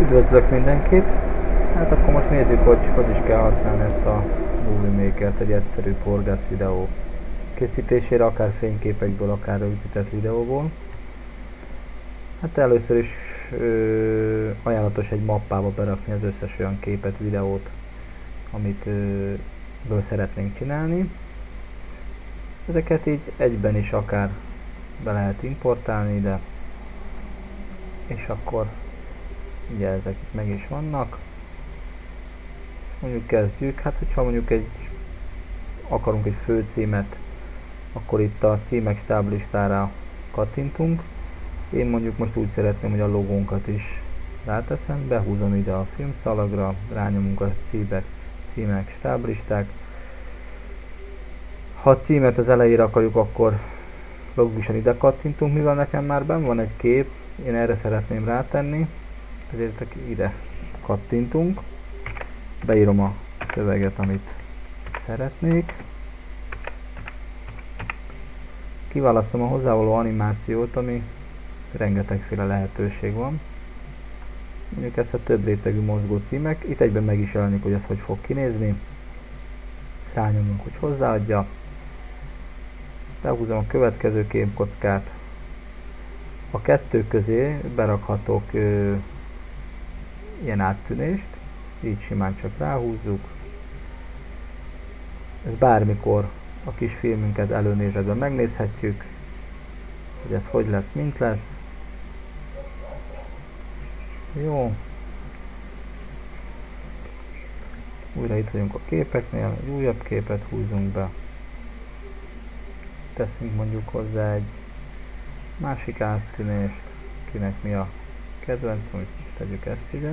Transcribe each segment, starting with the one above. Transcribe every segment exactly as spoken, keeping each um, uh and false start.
Üdvözlök mindenkit! Hát akkor most nézzük, hogy hogy is kell használni ezt a Movie Maker-t egy egyszerű forgász videó készítésére, akár fényképekből, akár rögzített videóból. Hát először is ö, ajánlatos egy mappába berakni az összes olyan képet, videót, amit ö, ből szeretnénk csinálni. Ezeket így egyben is akár be lehet importálni ide, és akkor ugye ezek itt meg is vannak. Mondjuk kezdjük, hát hogyha mondjuk egy akarunk egy főcímet, akkor itt a címek stáblistára kattintunk. Én mondjuk most úgy szeretném, hogy a logónkat is ráteszem, behúzom ide a filmszalagra, rányomunk a címek, címek, stáblisták. Ha a címet az elejére akarjuk, akkor logikusan ide kattintunk, mivel nekem már benn van egy kép, én erre szeretném rátenni, ezért ide kattintunk, beírom a szöveget, amit szeretnék, kiválasztom a hozzávaló animációt, ami rengetegféle lehetőség van. Mondjuk ezt a több rétegű mozgó címek, itt egyben meg is jelenik, hogy ez hogy fog kinézni, rányomunk, hogy hozzáadja, behúzom a következő képkockát, a kettő közé berakhatok ö, ilyen áttűnést, így simán csak ráhúzzuk. Ez bármikor a kis filmünket előnézetben megnézhetjük, hogy ez hogy lesz, mint lesz. Jó. Újra itt vagyunk a képeknél, egy újabb képet húzunk be. Teszünk mondjuk hozzá egy másik áttűnést, kinek mi a kedvenc, hogy tegyük ezt ide.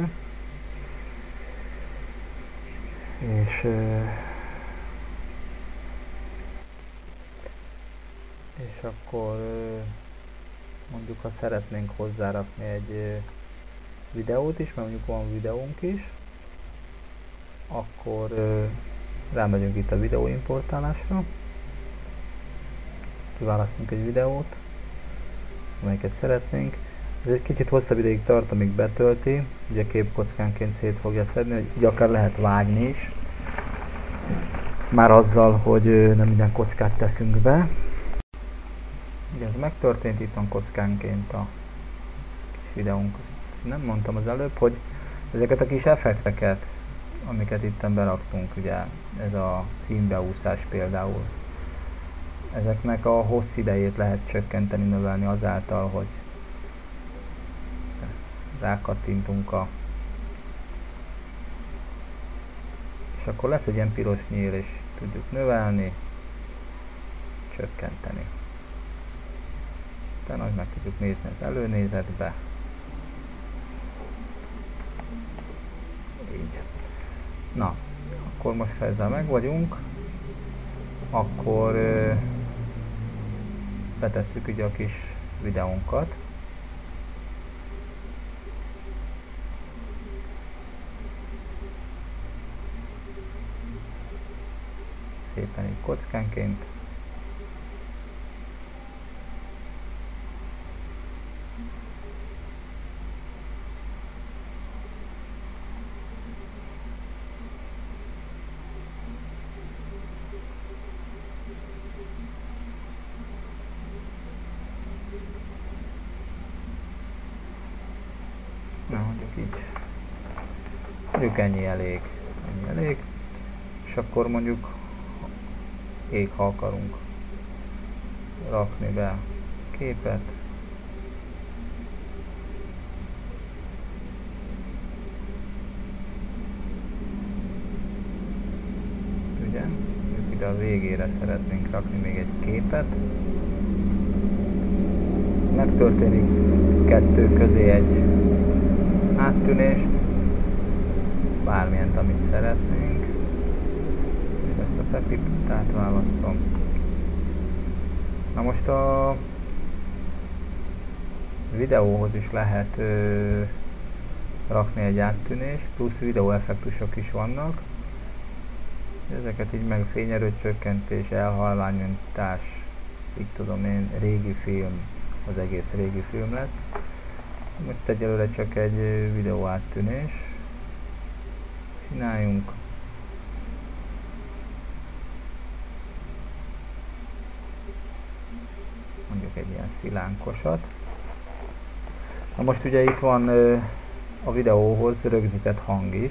És, és akkor mondjuk, ha szeretnénk hozzárakni egy videót is, mert mondjuk van videónk is, akkor rámegyünk itt a videó importálásra, kiválasztunk egy videót, amelyiket szeretnénk. Ez egy kicsit hosszabb ideig tart, amíg betölti, ugye képkockánként szét fogja szedni, hogy így akár lehet vágni is, már azzal, hogy nem minden kockát teszünk be. Ugye ez megtörtént, itt van kockánként a kis videónk. Nem mondtam az előbb, hogy ezeket a kis effekteket, amiket itten beraktunk, ugye ez a színbeúszás például, ezeknek a hossz idejét lehet csökkenteni, növelni azáltal, hogy rákattintunk a... és akkor lesz egy ilyen piros nyíl, és tudjuk növelni, csökkenteni. Utána hogy meg tudjuk nézni az előnézetbe. Így. Na, akkor most ha ezzel meg vagyunk, akkor ö, betesszük ugye a kis videónkat. Szépen így kockánként. Na, mondjuk így. Mondjuk ennyi elég. Ennyi elég. És akkor mondjuk ég, ha akarunk rakni be képet. Ugye? Ide a végére szeretnénk rakni még egy képet. Megtörténik kettő közé egy áttűnést, bármilyent, amit szeretnénk. Ezt a Pepitát választom. Na most a videóhoz is lehet ö, rakni egy áttűnést, plusz videóeffektusok is vannak. Ezeket így meg fényerőcsökkentés, elhalványítás, így tudom én, régi film, az egész régi film lesz. Most egyelőre csak egy videó áttűnés csináljunk. Mondjuk egy ilyen szilánkosat. Na most ugye itt van a videóhoz rögzített hang is.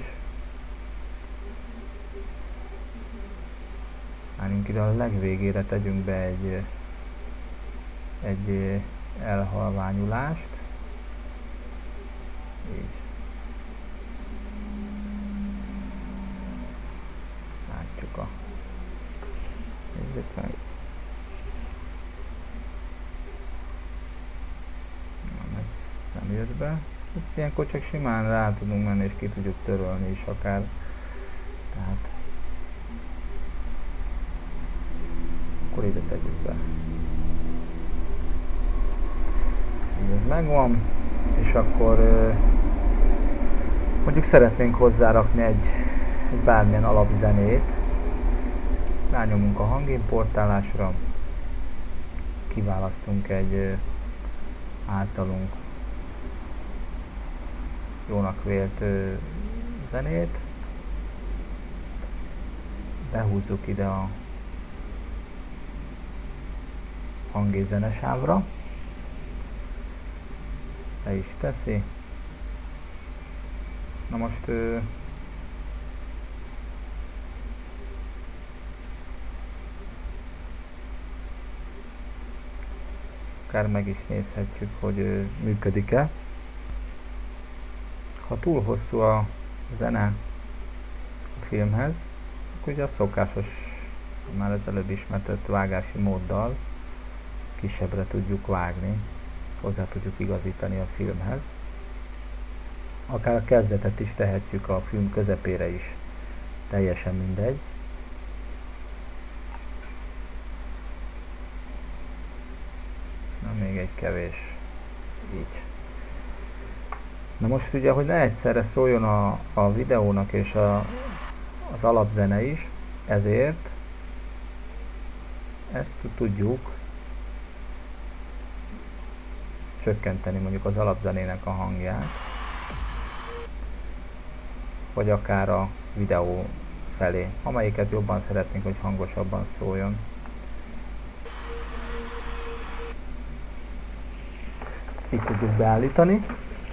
Álljunk ide a legvégére, tegyünk be egy, egy elhalványulást. Így. Látjuk a... Nézzük meg. Nem, ez nem jött be. Itt ilyenkor csak simán rá tudunk menni és ki tudjuk törölni is akár. Tehát... Akkor ide tegyük be. Ez megvan. És akkor mondjuk szeretnénk hozzárakni egy, egy bármilyen alapzenét. Rányomunk a hangimportálásra, kiválasztunk egy általunk jónak vélt zenét, behúzzuk ide a hang és zenesávra, le is teszi. Na most ö, akár meg is nézhetjük, hogy ö, működik-e. Ha túl hosszú a zene a filmhez, akkor ugye a szokásos, már az előbb ismertett vágási móddal kisebbre tudjuk vágni, hozzá tudjuk igazítani a filmhez. Akár a kezdetet is tehetjük a film közepére is, teljesen mindegy. Na még egy kevés, így. Na most ugye, hogy ne egyszerre szóljon a, a videónak és a, az alapzene is, ezért ezt tudjuk csökkenteni, mondjuk az alapzenének a hangját, vagy akár a videó felé, amelyiket jobban szeretnénk, hogy hangosabban szóljon. Így tudjuk beállítani.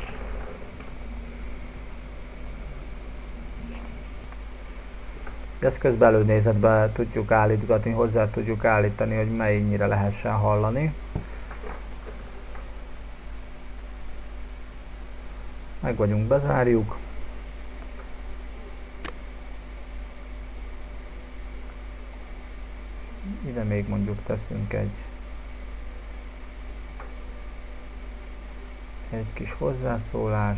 Ezt közben előnézetben tudjuk állítgatni, hozzá tudjuk állítani, hogy mennyire lehessen hallani. Meg vagyunk, bezárjuk. Ide még mondjuk teszünk egy egy kis hozzászólást.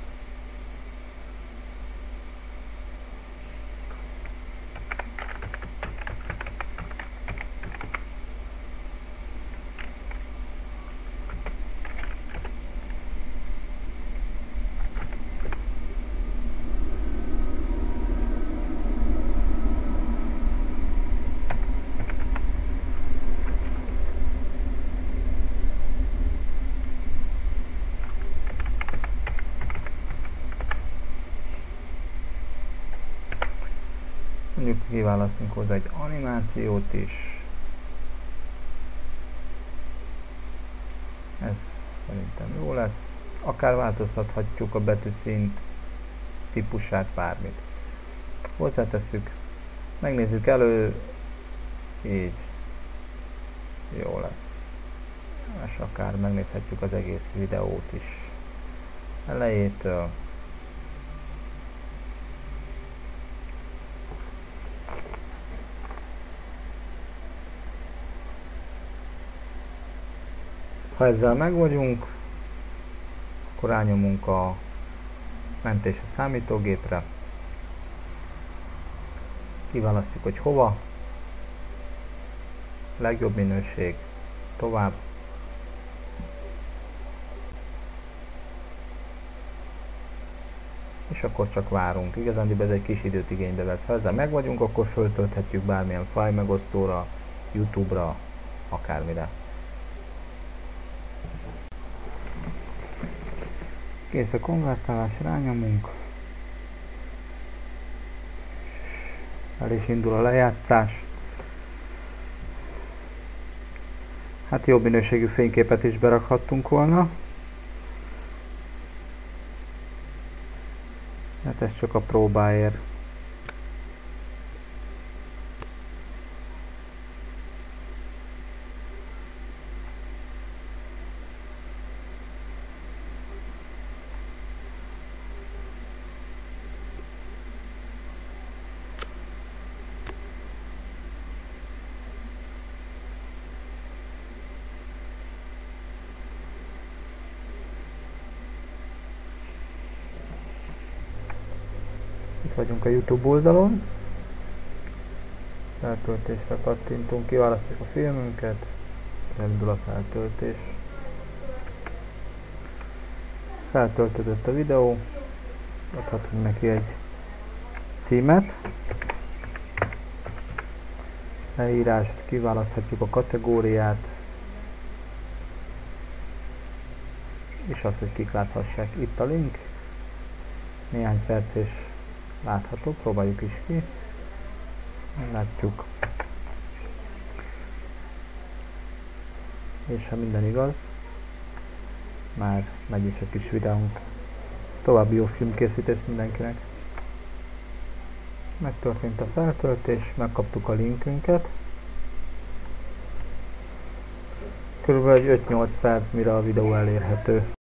Mondjuk kiválasztunk hozzá egy animációt is. Ez szerintem jó lesz. Akár változtathatjuk a betűszínt típusát, bármit. Hozzátesszük, megnézzük elő, így jó lesz. És akár megnézhetjük az egész videót is. Elejétől. Ha ezzel meg vagyunk, akkor rányomunk a mentés a számítógépre, kiválasztjuk, hogy hova, legjobb minőség, tovább, és akkor csak várunk. Igazán ez egy kis időt igénybe vesz. Ha ezzel meg vagyunk, akkor föltölthetjük bármilyen fájl megosztóra, YouTube-ra, akármire. Kész a konvertálás, rányomunk. El is indul a lejátszás. Hát jobb minőségű fényképet is berakhattunk volna. Hát ez csak a próbáért. Itt vagyunk a YouTube oldalon. Feltöltésre kattintunk, kiválasztjuk a filmünket, elindul a feltöltés. Feltöltődött a videó, adhatunk neki egy címet. Leírást, kiválaszthatjuk a kategóriát, és azt, hogy kik láthassák. Itt a link, néhány perc és látható, próbáljuk is ki. Látjuk. És ha minden igaz, már megy is a kis videónk. További jó filmkészítés mindenkinek. Megtörtént a feltöltés, megkaptuk a linkünket. Körülbelül öt-nyolc perc, mire a videó elérhető.